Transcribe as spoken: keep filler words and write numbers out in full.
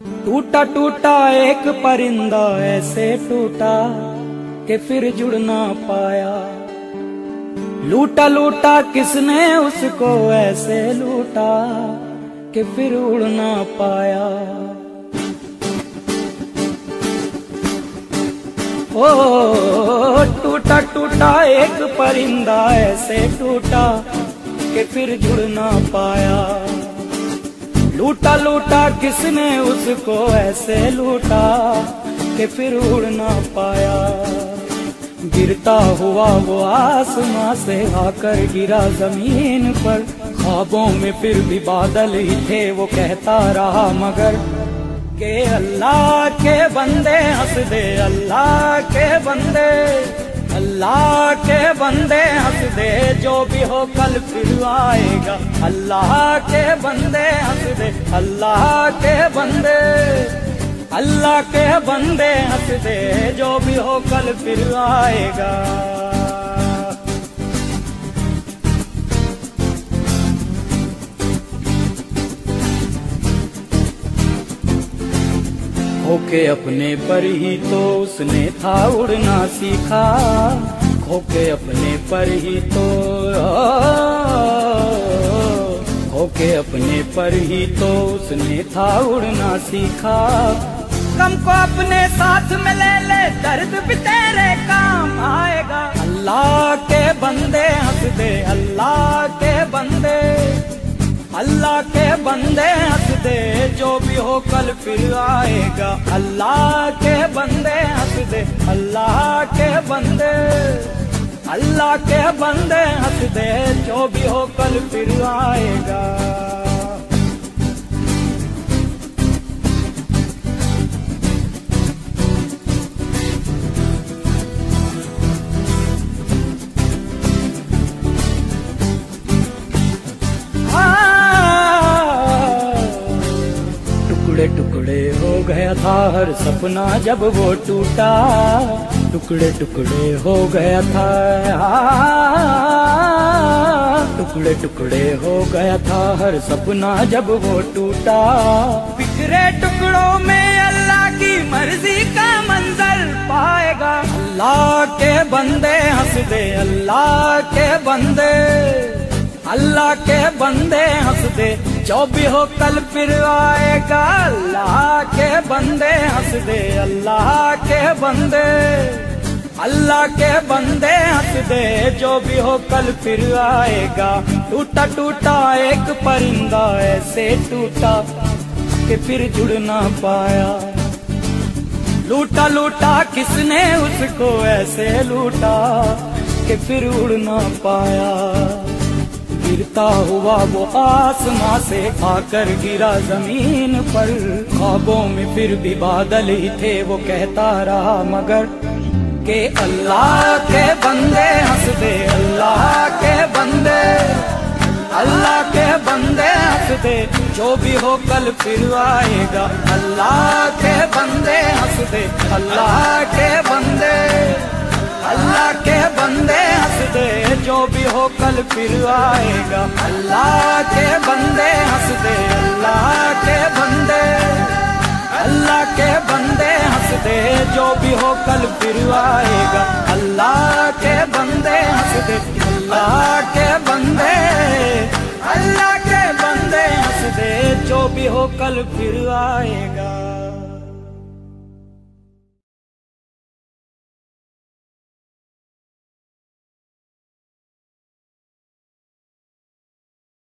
टूटा टूटा एक परिंदा ऐसे टूटा कि फिर जुड़ ना पाया। लूटा लूटा किसने उसको ऐसे लूटा कि फिर उड़ ना पाया। ओ टूटा टूटा एक परिंदा ऐसे टूटा कि फिर जुड़ ना पाया। लूटा लूटा किसने उसको ऐसे लूटा कि फिर उड़ ना पाया। गिरता हुआ वो आसमां से आकर गिरा जमीन पर। ख्वाबों में फिर भी बादल ही थे, वो कहता रहा मगर के अल्लाह के बंदे हंस दे, अल्लाह के बंदे, अल्लाह के बंदे हंस दे, जो भी हो कल फिर आएगा। अल्लाह के बंदे हंस दे, अल्लाह के बंदे, अल्लाह के बंदे हंस दे, जो भी हो कल फिर आएगा। होके अपने पर ही तो उसने था उड़ना सीखा। होके अपने पर ही तो होके अपने पर ही तो उसने था उड़ना सीखा। गम को अपने साथ में ले ले, दर्द भी तेरे काम आएगा। अल्लाह के बंदे हंस दे, अल्लाह के बंदे, अल्लाह के बंदे हंस दे, जो भी हो कल फिर आएगा। अल्लाह के बंदे हंस दे, अल्लाह के बंदे, अल्लाह के बंदे हंस दे, जो भी हो कल फिर आएगा। टुकड़े टुकड़े हो गया था हर सपना जब वो टूटा। टुकड़े टुकड़े हो गया था, टुकड़े टुकड़े हो गया था हर सपना जब वो टूटा। बिखरे टुकड़ों में अल्लाह की मर्जी का मंजर पाएगा। अल्लाह के बंदे हंस दे, अल्लाह के बंदे, अल्लाह के बंदे हंस दे, जो भी हो कल फिर आएगा। अल्लाह के बंदे हंस दे, अल्लाह के बंदे, अल्लाह के बंदे हंस दे, जो भी हो कल फिर आएगा। टूटा टूटा एक परिंदा ऐसे टूटा कि फिर जुड़ ना पाया। लूटा लूटा किसने उसको ऐसे लूटा कि फिर उड़ ना पाया। गिरता हुआ वो आसमां से आकर गिरा जमीन पर। ख्वाबों में फिर भी बादल ही थे, वो कहता रहा मगर के अल्लाह के बंदे हंस दे, अल्लाह के बंदे, अल्लाह के बंदे हंस दे, जो भी हो कल फिर आएगा। अल्लाह के बंदे हंस दे, अल्लाह के बंदे, अल्लाह के बंदे हंस दे, जो भी हो कल फिर आएगा। अल्लाह के बंदे हंस दे, अल्लाह के बंदे, अल्लाह के बंदे हंस दे, जो भी हो कल फिर आएगा। अल्लाह के बंदे हंस दे, अल्लाह के बंदे, अल्लाह के बंदे हंस दे, जो भी हो कल फिर आएगा।